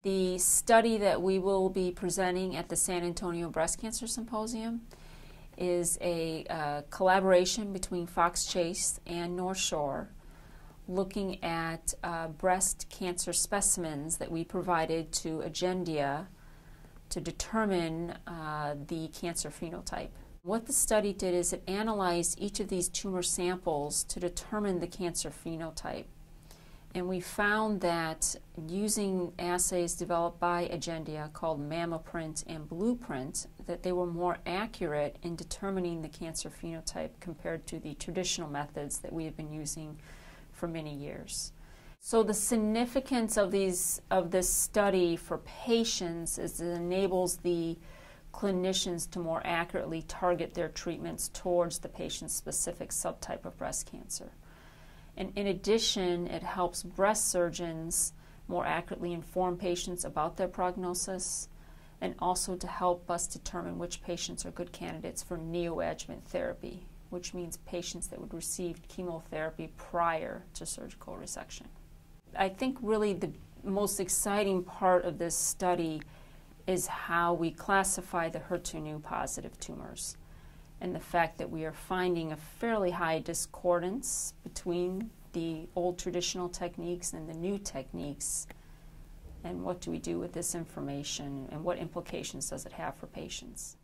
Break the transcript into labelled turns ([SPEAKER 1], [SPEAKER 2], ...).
[SPEAKER 1] The study that we will be presenting at the San Antonio Breast Cancer Symposium is a collaboration between Fox Chase and North Shore, looking at breast cancer specimens that we provided to Agendia to determine the cancer phenotype. What the study did is it analyzed each of these tumor samples to determine the cancer phenotype. And we found that using assays developed by Agendia called MammaPrint and Blueprint, that they were more accurate in determining the cancer phenotype compared to the traditional methods that we have been using for many years. So the significance of this study for patients is it enables the clinicians to more accurately target their treatments towards the patient's specific subtype of breast cancer. And in addition, it helps breast surgeons more accurately inform patients about their prognosis, and also to help us determine which patients are good candidates for neoadjuvant therapy, which means patients that would receive chemotherapy prior to surgical resection. I think really the most exciting part of this study is how we classify the HER2/neu positive tumors, and the fact that we are finding a fairly high discordance between the old traditional techniques and the new techniques, and what do we do with this information and what implications does it have for patients.